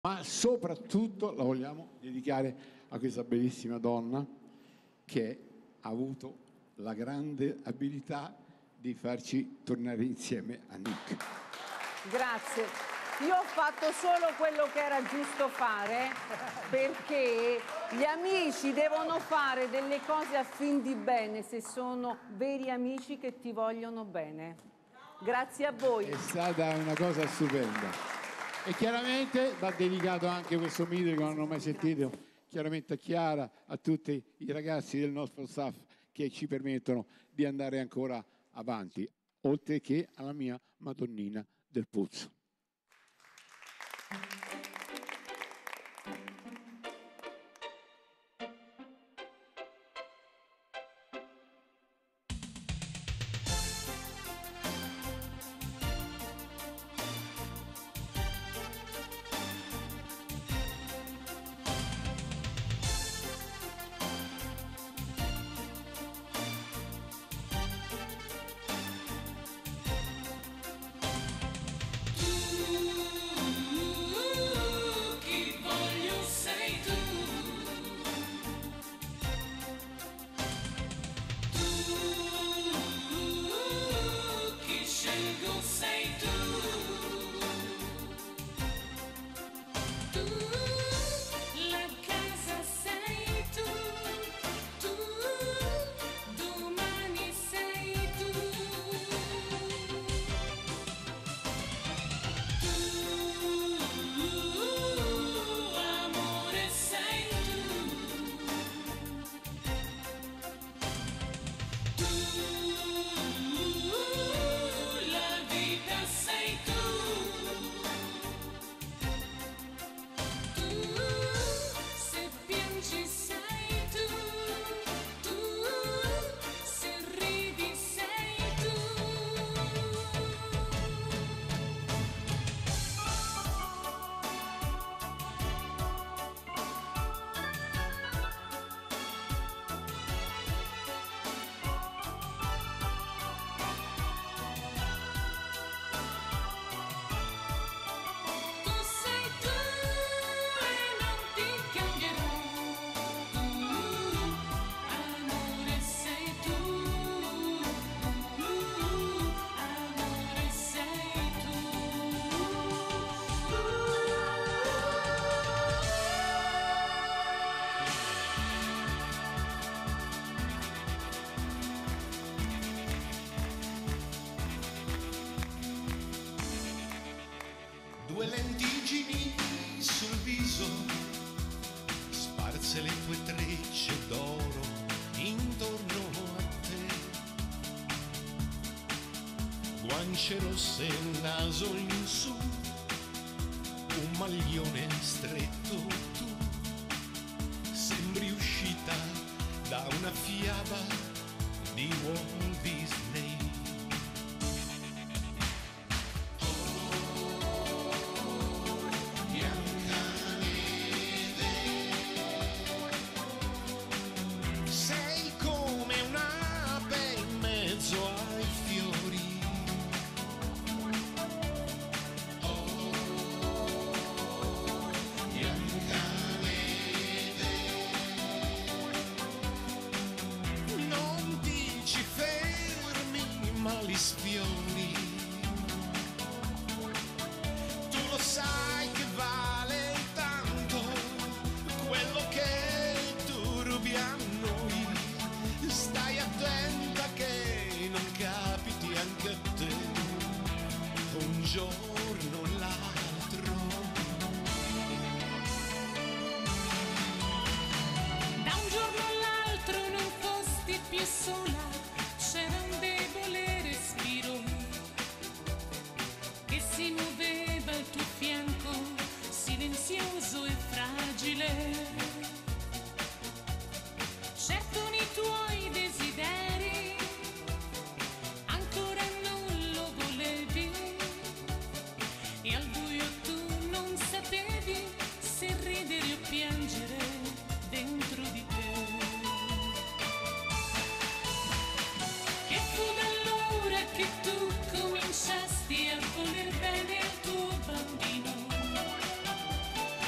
ma soprattutto la vogliamo dedicare a questa bellissima donna che ha avuto la grande abilità di farci tornare insieme a Nick. Grazie. Io ho fatto solo quello che era giusto fare, perché gli amici devono fare delle cose a fin di bene se sono veri amici che ti vogliono bene. Grazie a voi. È stata una cosa stupenda. E chiaramente va dedicato anche questo video che non hanno mai sentito, chiaramente a Chiara, a tutti i ragazzi del nostro staff che ci permettono di andare ancora avanti, oltre che alla mia Madonnina del Pozzo. Due lentiggini sul viso, sparse le tue trecce d'oro intorno a te, guance rosse, naso in su, un maglione stretto tu, sembri uscita da una fiaba di Walt Disney. Sfiori, tu lo sai che vale tanto quello che tu rubi a noi, stai attenta che non capiti anche a te un giorno o l'altro. Da un giorno all'altro non fosti più sola, c'era un debole respiro che si muoveva al tuo fianco, silenzioso e fragile. Certo nei tuoi desideri ancora non lo volevi, e al buio tu non sapevi se ridere o piangere dentro di te. Che tu cominciasti a voler bene al tuo bambino,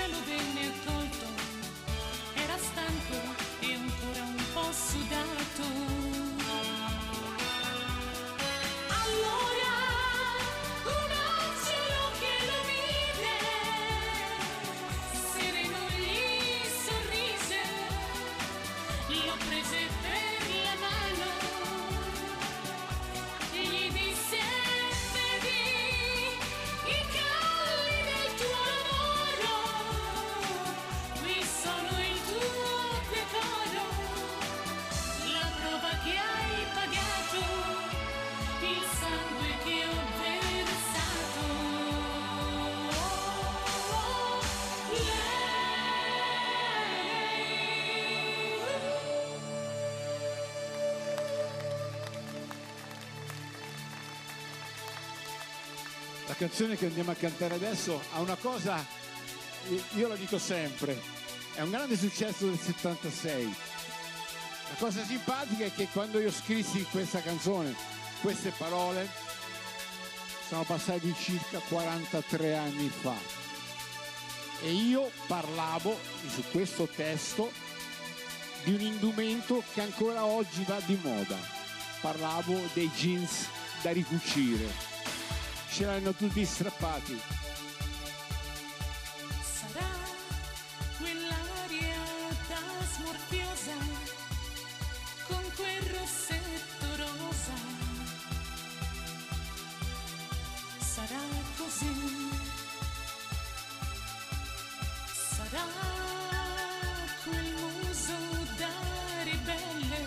lo venne accolto, era stanco e ancora un po' sudato. Allora un angelo che lo vide, sereno gli sorrise, lo prese per la mano, gli disse: vedi i cavalli del tuo lavoro, qui sono il tuo decoro, la prova che hai pagato, il sangue che ho versato. La canzone che andiamo a cantare adesso ha una cosa, io la dico sempre, è un grande successo del 76. La cosa simpatica è che quando io scrissi questa canzone, queste parole, sono passati circa 43 anni fa. E io parlavo su questo testo di un indumento che ancora oggi va di moda. Parlavo dei jeans da ricucire. Ce l'hanno tutti strappati. Sarà quell'aria da smorfiosa con quel rossetto rosa. Sarà così. Sarà quel muso da ribelle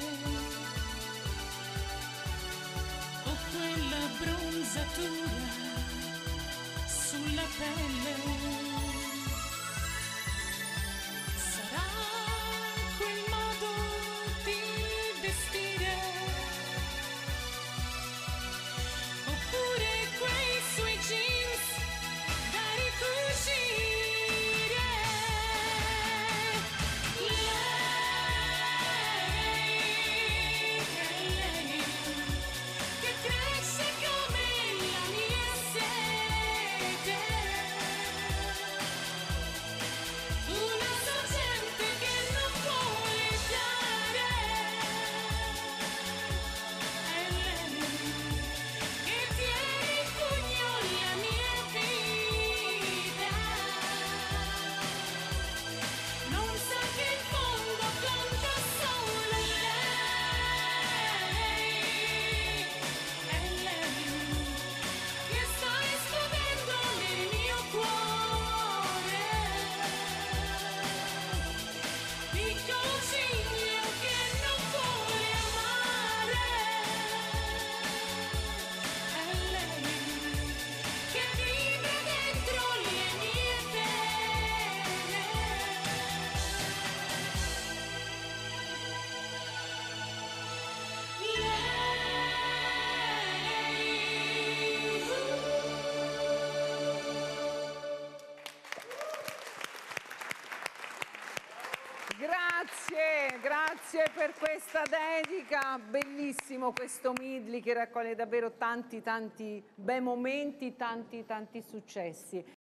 o quella bronzatura sulla pelle. Sarà quel modo di vestire oppure quei suoi jeans da ricucire. Lei che cresce come la mia sete, una sorgente che non vuole dare. È lei che tiene in pugno la mia vita. Non sa che in fondo conta solo lei. È lei che sta esplodendo nel mio cuore. Piccolo ciglio che non vuole amare. È lei che vive dentro le mie vene. Grazie per questa dedica, bellissimo questo medley che raccoglie davvero tanti bei momenti, tanti successi.